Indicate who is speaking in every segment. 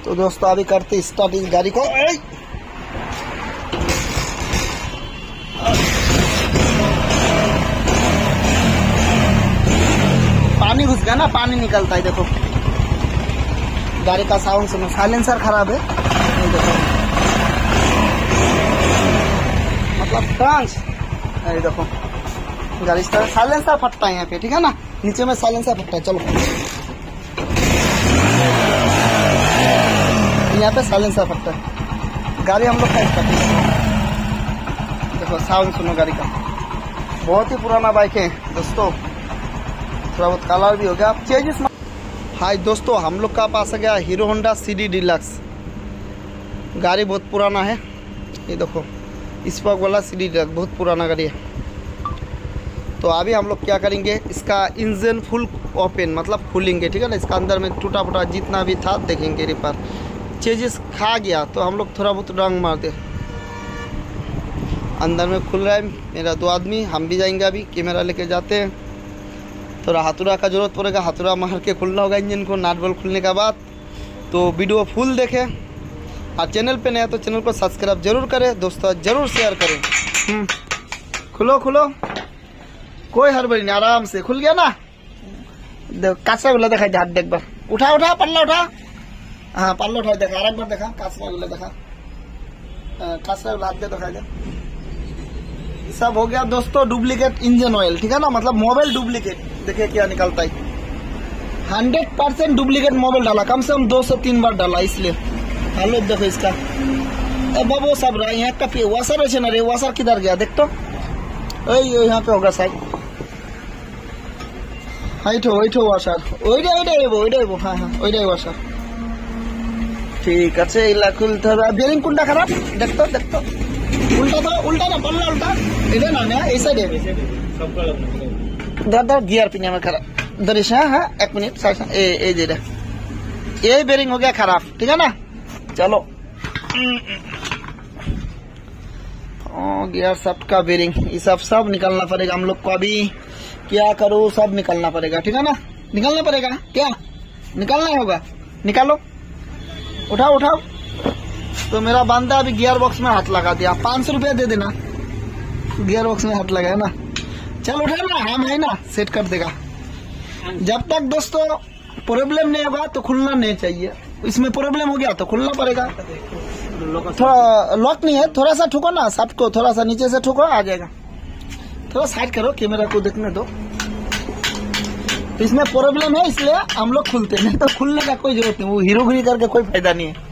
Speaker 1: तो दोस्तों अभी करते स्टार्ट इस गाड़ी को। पानी घुस गया ना, पानी निकलता है। देखो गाड़ी का साउंड सुनो, साइलेंसर खराब है। देखो मतलब टांच, अरे देखो गाड़ी साइलेंसर फटता है यहाँ पे, ठीक है ना, नीचे में साइलेंसर फटता है। चलो यहाँ पे साइलेंसर फटता है, गाड़ी हम लोग का करते हैं। देखो साउंड सुनो गाड़ी का, बहुत ही पुराना बाइक है दोस्तों, थोड़ा बहुत कलर भी हो गया। आप चेंजेस। हाय दोस्तों, हम लोग का पास आ गया हीरो होंडा CD डिलक्स। गाड़ी बहुत पुराना है, ये देखो स्पोक वाला CD डिलक्स, बहुत पुराना गाड़ी है। तो अभी हम लोग क्या करेंगे, इसका इंजन फुल ओपन मतलब खोलेंगे, ठीक है ना। इसका अंदर में टूटा फूटा जितना भी था देखेंगे, रिपेयर चेंजेस खा गया तो हम लोग थोड़ा बहुत रंग मार दे। अंदर में खुल रहा है, मेरा 2 आदमी, हम भी जाएंगे अभी, कैमरा लेके जाते हैं। थोड़ा हाथुरा का ज़रूरत पड़ेगा, हाथुरा मार के खुलना होगा इंजन को, नाट बोल्ट खुलने के बाद। तो वीडियो फुल देखें, और चैनल पे नया तो चैनल को सब्सक्राइब जरूर करें दोस्तों, ज़रूर शेयर करें। खुलो खुलो, कोई हड़बड़ी नहीं, आराम से खुल गया ना। काचरा गुला देखा, हाथ देख बार, उठा उठा पल्ला उठा, हाँ पल्ला उठा देखा, और एक बार देखा, काचरा गुला देखा, काचरा गुला हाथ दे दिखा दे। सब हो गया दोस्तों। डुप्लीकेट इंजन ऑयल, ठीक है ना, मतलब मोबाइल डुप्लीकेट। देखिए क्या निकलता है, 100% डुप्लीकेट मोबाइल डाला, कम से कम 2 से 3 बार डाला, इसलिए हालत देखो इसका। अब वो सब रहा यहाँ का वाशर है ना रे, वाशर किधर गया देख तो, यहाँ पे होगा शायद। ওইটো ওয়াশার, ওইটাই হ্যাঁ হ্যাঁ ওইটাই ওয়াশার। ঠিক আছে, এগুলা খুলতে হবে। বেরিং কোনটা খারাপ দেখতো, উল্টা তো, উল্টা না পাল্লা উল্টা, এটা না এই সাইডে ধর গিয়ার পিনে আমার খারাপ ধরিস। হ্যাঁ 1 মিনিট, এই যেটা এই বেরিং हो गया खराब, ठीक है ना। चलो गियर सब का बेरिंग, ये सब निकालना पड़ेगा हम लोग को। अभी क्या करो, सब निकालना पड़ेगा, ठीक है ना, निकालना पड़ेगा। क्या निकालना होगा, निकालो, उठाओ। तो मेरा बांधा अभी गियर बॉक्स में हाथ लगा दिया, 500 रुपया दे देना। गियर बॉक्स में हाथ लगाया ना, चल उठा ना, हम है ना, सेट कर देगा। जब तक दोस्तों प्रॉब्लम नहीं होगा तो खुलना नहीं चाहिए, इसमें प्रॉब्लम हो गया तो खुलना पड़ेगा। थोड़ा लॉक नहीं है, थोड़ा सा ठोको ना, साथ को थोड़ा सा नीचे से ठोको, आ जाएगा। थोड़ा साइड करो, कैमरा को देखने दो। तो इसमें प्रॉब्लम है, इसलिए हम लोग खुलते नहीं, तो खुलने का कोई जरूरत नहीं। वो हीरोगिरी करके कोई फायदा नहीं है।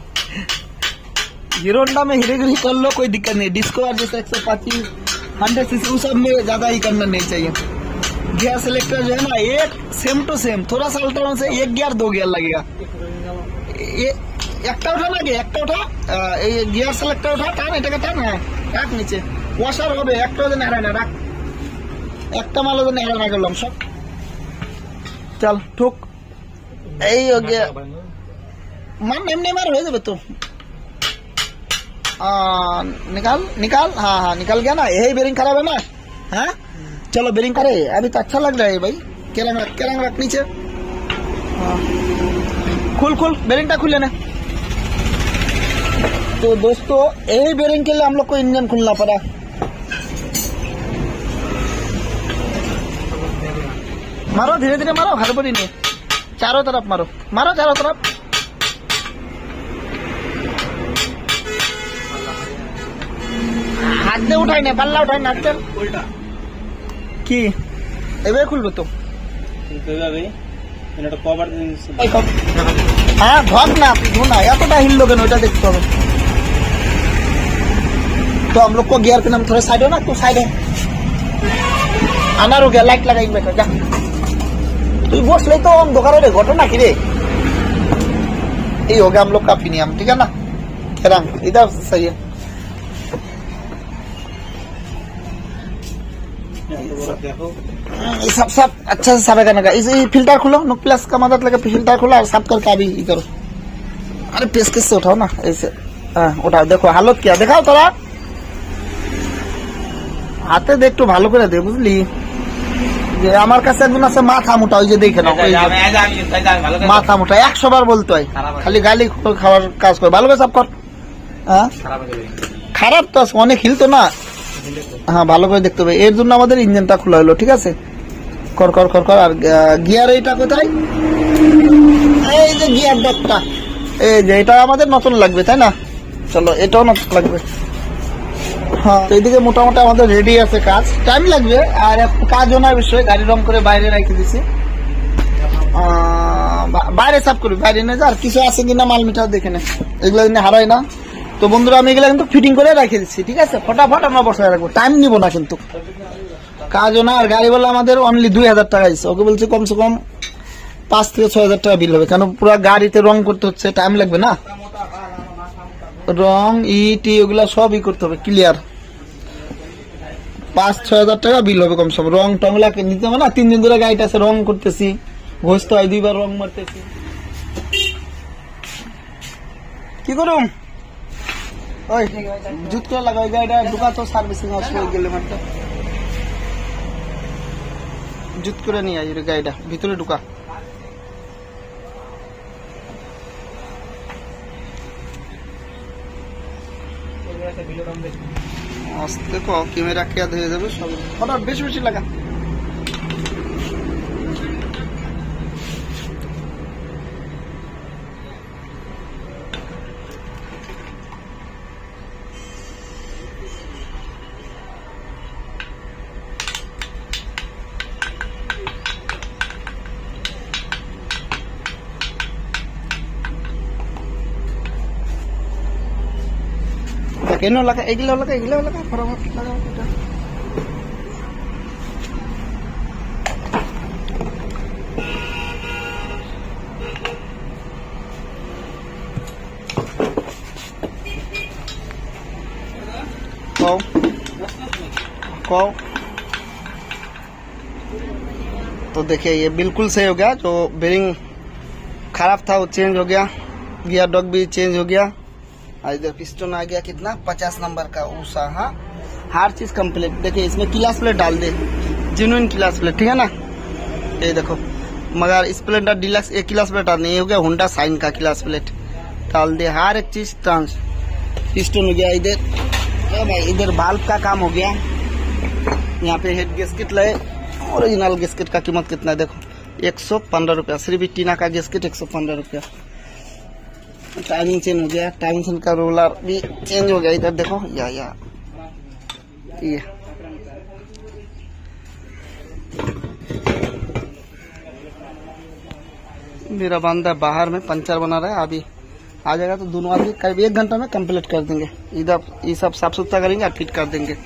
Speaker 1: हीरो होंडा में हीरोगिरी कर लो, कोई दिक्कत नहीं। डिस्कवर जैसे 125 100 सीसी उस सब में ज्यादा ही करना नहीं चाहिए। गियर सिलेक्टर जो है ना, एक सेम टू सेम, थोड़ा सा अल्टरनेट से 1 गियर 2 गियर लगेगा। ये একটা উঠা লাগে, একটা উঠা, এই গিয়ার সিলেক্টর উঠা, টান এটাকে টান, হ্যাঁ রাখ নিচে, ওয়াশার হবে। একটাও যেন হারায় না, রাখ, একটা মালও যেন হারায় না করলাম সব। চল ঠুক, এই हो गया, মান এমনি মার হয়ে যাবে তো। निकाल, हाँ निकल गया ना। यही बेरिंग खराब है ना, हाँ चलो बेरिंग करे। अभी तो अच्छा लग रहा है भाई, केरंग रख नीचे, खुल बेरिंगटा खुल लेना। तो दोस्तों यही बेरिंग के लिए हम लोग को इंजन खुलना पड़ा। मारो धीरे धीरे मारो, हड़बड़ी नहीं, चारों तरफ मारो चारों तरफ। हाथ दे उठाई ना, पल्ला उठाई ना, हाथ उल्टा की एबे खुलबे तो हाँ धोक ना, धोना এতটা হিল লোকেন ওইটা দেখতে হবে। तो हम लोग को गियर पे नाम थोड़ा साइड हो ना, तो साइड है आना हो गया। लाइट लगाई बैठो जा, তুই বসলে তো অন্ধকার রে, ঘটনা কি রে। এই हो गया हम लोग का फिनियम, ठीक है ना। केरंग इधर सही है, सब अच्छा से साफ करने का। इस फिल्टर खोलो, नुक प्लस का मदद लगे फिल्टर खोलो और साफ करके अभी करो। अरे पेस किससे उठाओ ना, ऐसे उठाओ। देखो हालत क्या, देखाओ তোরা হাতে দেখ, একটু ভালো করে দে বুঝলি। যে আমার কাছে একজন আছে মাথা মোটা, ওই যে দেখে নাও, মাথা মোটা 100 বার বলতে হয়, খালি গালি খাওয়ার কাজ করে। ভালো করে সাফ কর। হ্যাঁ খারাপ তো আছে, অনেক হিল তো না। হ্যাঁ ভালো করে দেখতে হবে, এর জন্য আমাদের ইঞ্জিনটা খোলা হলো, ঠিক আছে। কর কর কর কর। আর গিয়ার এইটা কোথায়? এই যে গিয়ার ডকটা, এই যে এটা আমাদের নতুন লাগবে, তাই না? চলো এটাও নতুন লাগবে। হ্যাঁ এইদিকে মোটামুটি আমাদের রেডি আছে, কাজ টাইম লাগবে। আর কাজও না বিষয়, গাড়ি রং করে বাইরে রেখে দিছি, বাইরে সাফ করি, বাইরে নিয়ে যা। আর কিছু আছে কিনা মাল মিটার দেখে নে, এগুলো হারাই না। তো বন্ধুরা আমি এগুলো কিন্তু ফিটিং করে রেখে দিচ্ছি, ঠিক আছে। ফটাফট আমরা বসায় রাখবো, টাইম নিব না কিন্তু, কাজও না। আর গাড়ি বলে আমাদের অনলি 2000 টাকা দিচ্ছে, ওকে বলছি কমসে কম 5 থেকে 6000 টাকা বিল হবে, কেন পুরো গাড়িতে রং করতে হচ্ছে, টাইম লাগবে না। রং ইটি ওগুলা সব করতে হবে ক্লিয়ার, 5-6 হাজার টাকা বিল হবে কমসে কম। রং টং লাগে নিতে হবে না, 3 দিন ধরে গাড়িটা আছে রং করতেছি, ঘষতে হয় 2 বার রং মারতেছি। কি করুম ওই জুত করে লাগাই গাড়িটা ঢুকা তো সার্ভিসিং আসলে গেলে মারটা জুত করে নিয়ে আই গাড়িটা ভিতরে ঢুকা। আস্তে কো ক্যামেরা কেয়াদ হয়ে যাবে সব, হঠাৎ বেশি বেশি লাগা। কেন লাগা এগুলো লাগা, এগুলো লাগা ফটাফট লাগাও এটা। कहो तो देखिए ये बिल्कुल सही हो गया, जो बेरिंग खराब था वो चेंज हो गया, गियर डॉग भी चेंज हो गया। और इधर पिस्टन आ गया कितना 50 नंबर का ऊषा। हाँ हर चीज कंप्लीट। देखिए इसमें क्लास प्लेट डाल दे, जेन्युइन क्लास प्लेट, ठीक है ना। ये देखो मगर स्प्लेंडर डिलक्स एक क्लास प्लेट नहीं हो गया, होंडा साइन का क्लास प्लेट डाल दे। हर एक चीज ट्रांस पिस्टन हो गया। इधर भाई इधर बाल्ब का काम हो गया। यहाँ पे हेड गैस्केट लगे, ओरिजिनल गैस्केट का कीमत कितना है देखो 115 रुपया, सिर्फ टीना का गैस्केट 115 रुपया। टाइमिंग चेंज हो गया, टाइमिंग का रोलर भी चेंज हो गया। इधर देखो या ये मेरा बंदा बाहर में पंचर बना रहा है, अभी आ जाएगा तो दोनों आदमी करीब 1 घंटा में कंप्लीट कर देंगे। इधर ये सब साफ सुथरा करेंगे और फिट कर देंगे।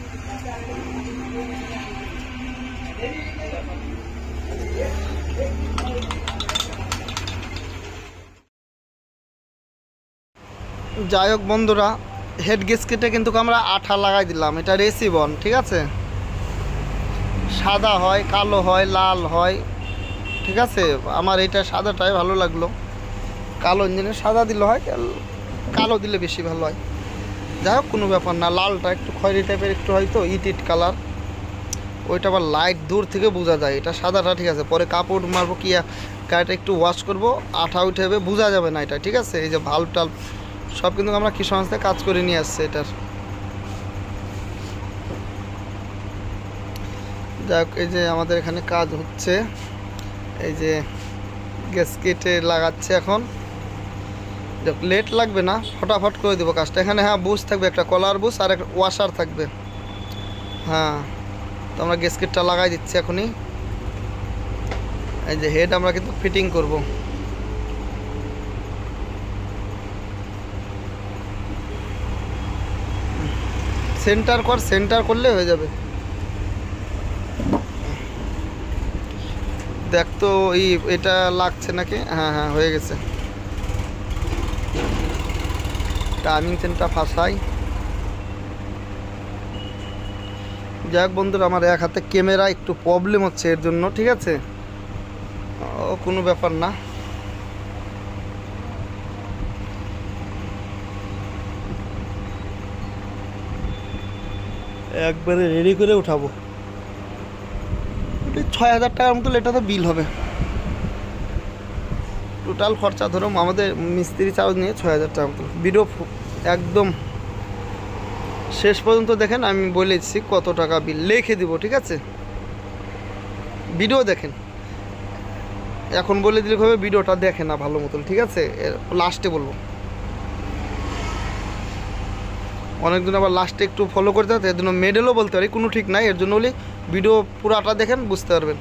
Speaker 1: যাই হোক বন্ধুরা, হেড গেস্কেটে কিন্তু আমরা আঠা লাগাই দিলাম, এটা রেসিবন, ঠিক আছে। সাদা হয়, কালো হয়, লাল হয়, ঠিক আছে। আমার এটা সাদাটাই ভালো লাগলো, কালো ইঞ্জিনে সাদা দিলে হয়, কালো দিলে বেশি ভালো হয়। যাই হোক কোনো ব্যাপার না, লালটা একটু খয়েরি টাইপের একটু হয়তো ইট কালার, ওইটা আবার লাইট দূর থেকে বোঝা যায়। এটা সাদাটা ঠিক আছে, পরে কাপড় মারবো কি গাড়িটা একটু ওয়াশ করবো, আঠা উঠে বোঝা যাবে না এটা, ঠিক আছে। এই যে ভাল্ব টাল্ব সব কিন্তু আমরা কৃষি সংস্থায় কাজ করে নিয়ে আসছে এটার। যাক এই যে আমাদের এখানে কাজ হচ্ছে, এই যে গ্যাসকেটে লাগাচ্ছে এখন। লেট লাগবে না, ফটাফট করে দেবো কাজটা। এখানে হ্যাঁ বুশ থাকবে, একটা কলার বুশ আর একটা ওয়াশার থাকবে। হ্যাঁ তো আমরা গ্যাসকেটটা লাগাই দিচ্ছি এখনই। এই যে হেড আমরা কিন্তু ফিটিং করব। সেন্টার কর, সেন্টার করলে হয়ে যাবে। দেখ তো এটা লাগছে নাকি, হ্যাঁ হ্যাঁ হয়ে গেছে। টাইমিং চেনটা ফাঁসাই। যাক বন্ধুরা, আমার এক হাতে ক্যামেরা একটু প্রবলেম হচ্ছে এর জন্য, ঠিক আছে। ও কোনো ব্যাপার না। একবারে রেডি করে উঠাবো। 6,000 টাকার মতো এটা তো বিল হবে। টোটাল খরচা ধরো আমাদের মিস্ত্রি চার্জ নিয়ে 6,000 টাকা মতো। ভিডিও একদম শেষ পর্যন্ত দেখেন, আমি বলে দিচ্ছি কত টাকা বিল লিখে দিব, ঠিক আছে? ভিডিও দেখেন, এখন বলে দিলে হবে, ভিডিওটা দেখে না ভালো মতন, ঠিক আছে? লাস্টে বলবো, অনেকদিন আবার লাস্টে একটু ফলো করতে হয়, এর জন্য মেডেলও বলতে পারি, কোনো ঠিক নাই। এর জন্য বলি ভিডিও পুরাটা দেখেন, বুঝতে পারবেন।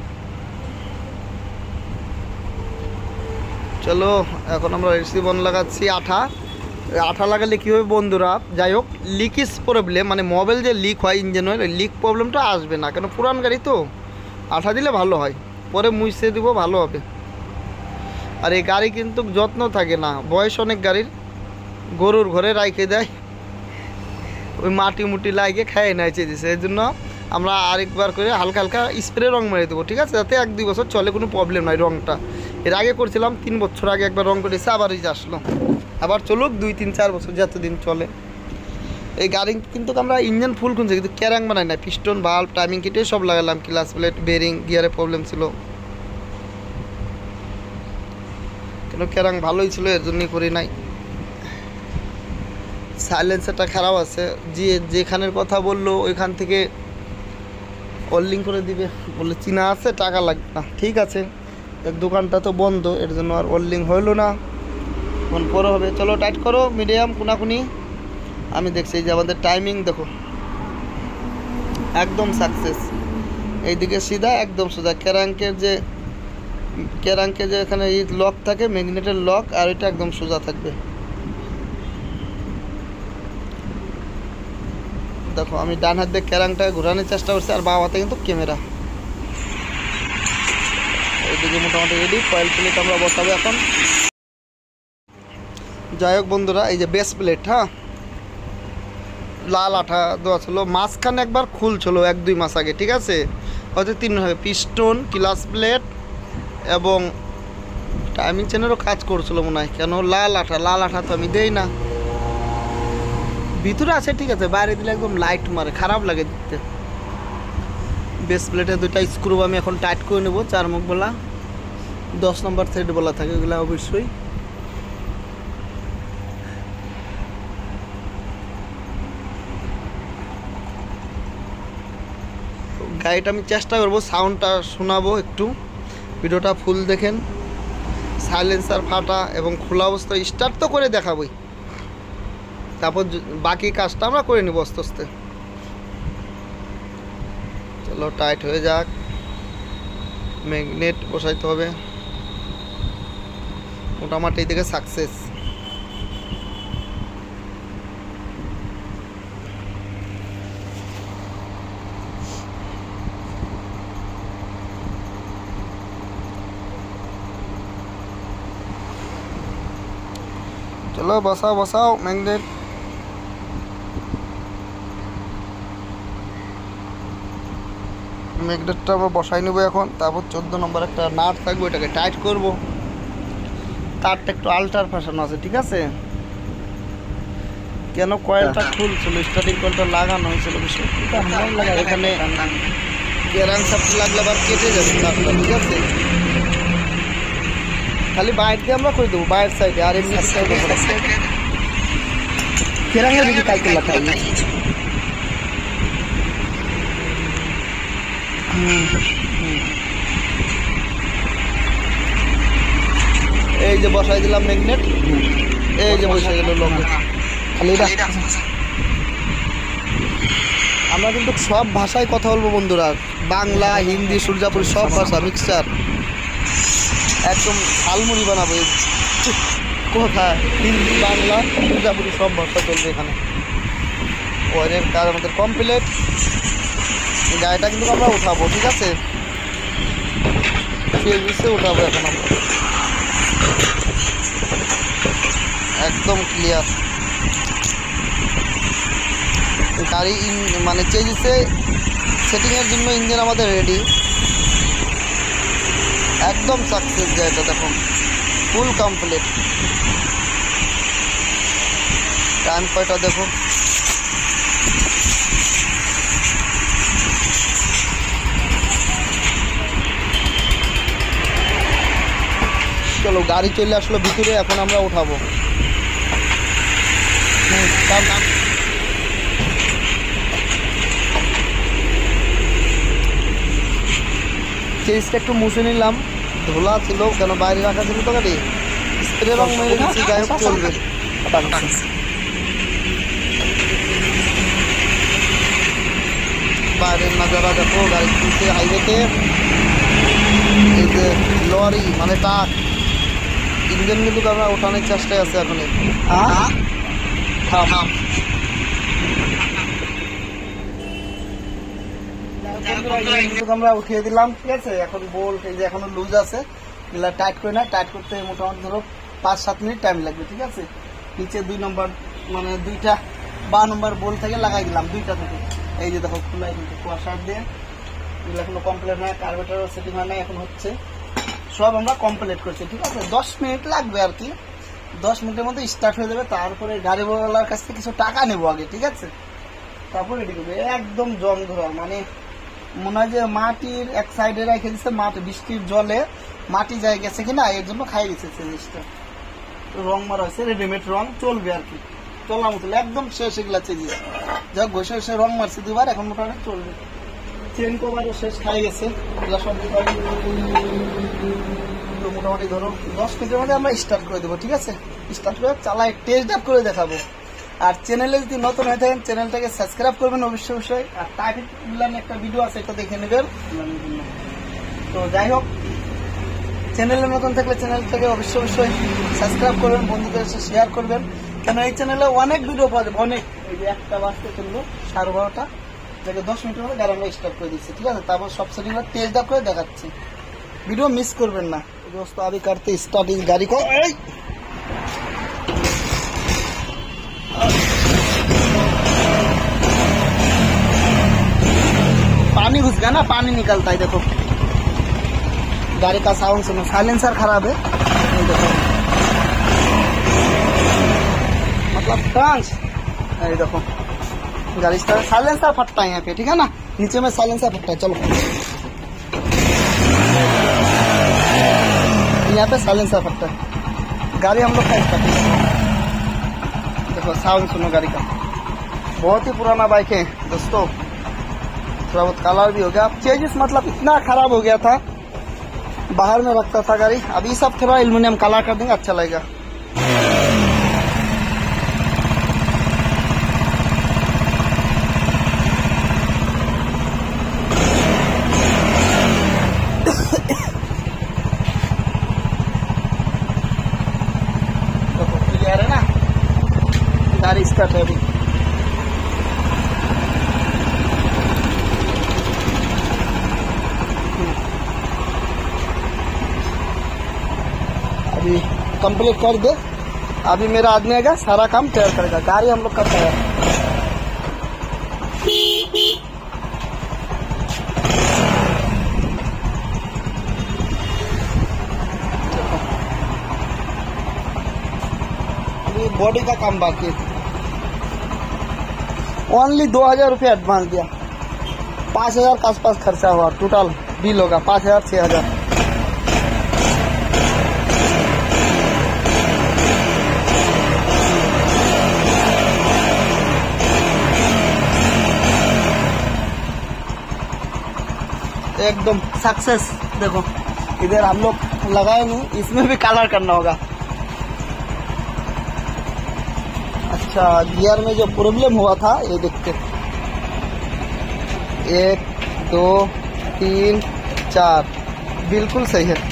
Speaker 1: চলো এখন আমরা রিসিবন লাগাচ্ছি আঠা লাগালে কী হবে বন্ধুরা, যাই হোক লিকেজ প্রবলেম, মানে মোবাইল যে লিক হয়, ইঞ্জিন অয়েল, লিক প্রবলেমটা আসবে না, কেন পুরান গাড়ি তো আঠা দিলে ভালো হয়, পরে মুছে দিব ভালো হবে। আর এই গাড়ি কিন্তু যত্ন থাকে না, বয়স অনেক গাড়ির, গরুর ঘরে রাইখে দেয়, ওই মাটি মুটি লাগিয়ে খাইয়ে নেয় চেয়েছে। এই জন্য আমরা আরেকবার করে হালকা হালকা স্প্রে রং মেরে দেবো, ঠিক আছে? যাতে 1-2 বছর চলে, কোনো প্রবলেম নাই রংটা। এর আগে করছিলাম 3 বছর আগে একবার রং করেছে, আবার এই যে আসলো, আবার চলুক 2-3-4 বছর যতদিন চলে। এই গাড়ি কিন্তু আমরা ইঞ্জিন ফুল খুঁজছি, কিন্তু ক্যারাং বানাই না, পিস্টন ভাল্ব টাইমিং কিটে সব লাগালাম, ক্লাচ প্লেট বেরিং গিয়ারে প্রবলেম ছিল, কেন ক্যারাং ভালোই ছিল, এর জন্যই করি নাই। সাইলেন্সারটা খারাপ আছে, যেখানের কথা বললো ওইখান থেকে অলিং করে দিবে বলে চিনা আছে, টাকা লাগবে না, ঠিক আছে? এক দোকানটা তো বন্ধ, এর জন্য আর অলিং হইলো না, ফোন পরে হবে। চলো টাইট করো, মিডিয়াম কোনাকুনি। আমি দেখছি এই যে আমাদের টাইমিং দেখো, একদম সাকসেস, এইদিকে সিধা একদম সোজা। ক্যারাঙ্কের যে এখানে এই লক থাকে, ম্যাগনেটের লক, আর এটা একদম সোজা থাকবে। দেখো আমি ডান হাত দিয়ে ক্যারাংটা ঘোরানোর চেষ্টা করছি, আর বাম হাতে কিন্তু ক্যামেরা। এইদিকে মোটামুটি রেডি, কয়েল প্লেট আমরা বসাবো এখন। যাই হোক বন্ধুরা, এই যে বেস প্লেট, হ্যাঁ লাল আঠা দেওয়া ছিল, মাঝখানে একবার খুলছিল 1-2 মাস আগে, ঠিক আছে? হয়তো 3 হবে, পিস্টন ক্লাচ প্লেট এবং টাইমিং চেনেরও কাজ করছিল মনে হয়, কেন লাল আঠা তো আমি দেই না, ভিতরে আছে ঠিক আছে, বাইরে দিলে একদম লাইট মারে, খারাপ লাগে দেখতে। বেস প্লেটে 2টা স্ক্রু আমি এখন টাইট করে নেব, 4 মুখ বলা, 10 নম্বর থ্রেড বলা থাকে, ওগুলো অবশ্যই। গাড়িটা আমি চেষ্টা করবো সাউন্ডটা শোনাবো একটু, ভিডিওটা ফুল দেখেন। সাইলেন্সার ফাটা এবং খোলা অবস্থা স্টার্ট তো করে দেখাবই, তারপর বাকি কাজটা আমরা করে নিব আস্তে আস্তে। চলো টাইট হয়ে যাক, ম্যাগনেট বসাইতে হবে, মোটামুটি এই দিকে সাকসেস। চলো বসাও ম্যাগনেট। ম্যাগনেটটা আমরা বসাই নেবো এখন, তারপর 14 নম্বর একটা নাট থাকবে, ওইটাকে টাইট করব। তারটা একটু আল্টার ফাসানো আছে, ঠিক আছে? কেন কয়েলটা খুলছিল, স্টার্টিং কয়েলটা লাগানো হয়েছিল, বিষয়টা এখানে ক্যারাং সাপটা লাগলে আবার কেটে যাবে তারটা, ঠিক আছে? খালি বাইর দিয়ে আমরা করে দেবো, বাইরের সাইডে, আর এমনি ক্যারাঙের দিকে কাজ করলাম। এই যে বসাই দিলাম ম্যাগনেট, এই যে বসে গেল লক। আমরা কিন্তু সব ভাষায় কথা বলবো বন্ধুরা, বাংলা হিন্দি সুরজাপুরি সব ভাষা মিক্সচার, একদম ঝালমুড়ি বানাবো। কথা হিন্দি বাংলা সুরজাপুরি সব ভাষা চলবে এখানে। ওয়ারের কাজ আমাদের কমপ্লিট, গাড়িটা কিন্তু আমরা উঠাবো, ঠিক আছে? উঠাবো এখন আমরা, একদম ক্লিয়ার। গাড়ি মানে চেঞ্জে সেটিংয়ের জন্য ইঞ্জিন আমাদের রেডি, একদম সাকসেস। গাড়িটা দেখুন ফুল কমপ্লিট। টাইম কয়টা দেখো, চলো গাড়ি চলে আসলো ভিতরে, এখন আমরা উঠাবো। চেঞ্জটা একটু মুছে নিলাম, ধোলা ছিল কেন বাইরে রাখা ছিল তো গাড়ি, স্প্রে রং মেরে দিচ্ছি, যাই হোক চলবে। বাইরের নাজারা দেখো, গাড়ি চলছে হাইওয়েতে। এই যে লরি মানে ট্রাক, ইঞ্জিন কিন্তু আমরা ওঠানোর চেষ্টায় আছে এখন। আমরা উঠিয়ে দিলাম, ঠিক আছে। এখন বোল্ট এই যে এখনো লুজ আছে, এগুলা টাইট করে না, টাইট করতে মোটামুটি ধরো 5-7 মিনিট টাইম লাগবে, ঠিক আছে। নিচে 2 নম্বর মানে 2টা 12 নম্বর বোল্ট থেকে লাগাই দিলাম, 2টা থেকে। এই যে দেখো খোলা কিন্তু কুয়াশার দিয়ে, এগুলো এখনো কমপ্লিট হয়, কার্বেটারও সেটিং হয় না, এখন হচ্ছে। সব আমরা কমপ্লিট করছি, ঠিক আছে। 10 মিনিট লাগবে আর কি, 10 মিনিটের মধ্যে স্টার্ট হয়ে যাবে। তারপরে গাড়িওয়ালার কাছ থেকে কিছু টাকা নেবো আগে, ঠিক আছে, তারপরে রেডি করবে। একদম জং ধরা, মানে মনে হয় যে মাটির এক সাইডে রেখে দিচ্ছে, মাটি বৃষ্টির জলে মাটি যায় গেছে কিনা, এর জন্য খাই গেছে জিনিসটা। রং মারা হয়েছে, রেডিমেড রং চলবে আর কি, চলার মতো একদম শেষ। এগুলা চেঞ্জ যাক ঘষে ঘষে রং মারছে 2বার, এখন মোটামুটি চলবে। চেন কভারও শেষ খাই গেছে, এগুলা সব মোটামুটি ধরো 10 মিনিটের মধ্যে আমরা স্টার্ট করে দেবো, ঠিক আছে। স্টার্ট করে চালাই টেস্ট ড্রাইভ করে দেখাবো। আর চ্যানেলে যদি নতুন হয়ে থাকেন চ্যানেলটাকে সাবস্ক্রাইব করবেন অবশ্যই। আর টাইপিং একটা ভিডিও আছে, এটা দেখে নেবেন। তো যাই হোক, চ্যানেলে নতুন থাকলে চ্যানেলটাকে অবশ্যই সাবস্ক্রাইব করবেন, বন্ধুদের সাথে শেয়ার করবেন, কেন এই চ্যানেলে অনেক ভিডিও পাওয়া যাবে, অনেক। এই যে একটা বাজতে চললো 12:30, যাকে 10 মিনিটের মধ্যে গাড়ি আমরা স্টার্ট করে দিচ্ছি, ঠিক আছে। তারপর সব সেটিং টেস্ট ড্রাইভ করে দেখাচ্ছি, ভিডিও মিস করবেন না। दोस्तों अभी करते स्टार्ट इस गाड़ी को। पानी घुस गया ना, पानी निकलता है, देखो गाड़ी का साउंड सुनो, साइलेंसर खराब है, देखो मतलब ट्रांस, ये देखो गाड़ी साइलेंसर फटता है यहाँ पे, ठीक है ना, नीचे में साइलेंसर फटता है। चलो यहाँ पे साइलेंसर फटता है, गाड़ी हम लोग का स्टार्ट। देखो साउंड सुनो गाड़ी का, बहुत ही पुराना बाइक है दोस्तों, थोड़ा बहुत कलर भी हो गया। चेंजेस मतलब इतना खराब हो गया था, बाहर में रखता था गाड़ी, अभी सब थोड़ा एल्युमिनियम कलर कर देंगे, अच्छा लगेगा। गाड़ी स्टार्ट है अभी। अभी कंप्लीट कर दे, अभी मेरा आदमी आएगा, सारा काम तैयार करेगा, गाड़ी हम लोग करते हैं। अभी बॉडी का काम बाकी है, ओनली 2000 रुपये एडवांस दिया, 5000 के आसपास खर्चा हुआ, टोटल बिल होगा 5000-6000। एकदम सक्सेस। देखो इधर हम लोग लगाए नहीं, इसमें भी कलर करना होगा। अच्छा, गियर में जो प्रॉब्लम हुआ था ये देखते, 1 2 3 4 बिल्कुल सही है,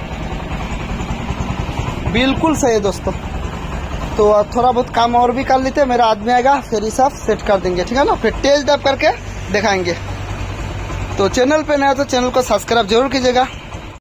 Speaker 1: बिल्कुल सही है दोस्तों। तो थोड़ा बहुत काम और भी कर लेते हैं, मेरा आदमी आएगा फिर ये सब सेट कर देंगे, ठीक है ना, फिर टेस्ट ड्राइव करके दिखाएंगे। तो चैनल पे नया तो चैनल को सब्सक्राइब जरूर कीजिएगा।